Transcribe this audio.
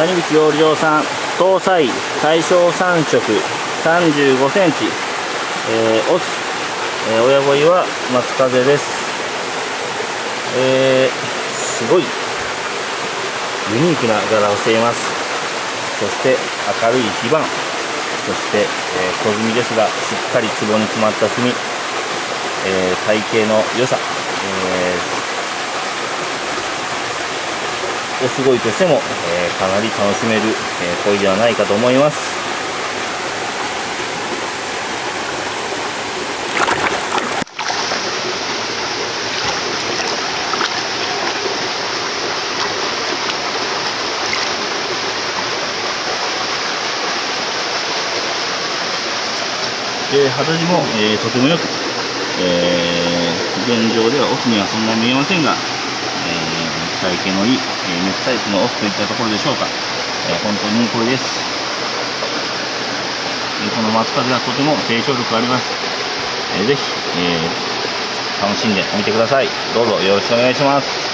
谷口養生さん、搭載大正3色35センチ、オス、親鯉は松風です。すごいユニークな柄をしています。そして明るい基盤、そして、小墨ですがしっかり壺に詰まった墨、体型の良さ、オス鯉としても、かなり楽しめる、鯉ではないかと思います。肌地も、とてもよく、現状ではオスにはそんなに見えませんが、体型のいい、メスタイプのオスといったところでしょうか。本当にいい鯉です。この松風はとても成長力があります。ぜひ、楽しんでみてください。どうぞよろしくお願いします。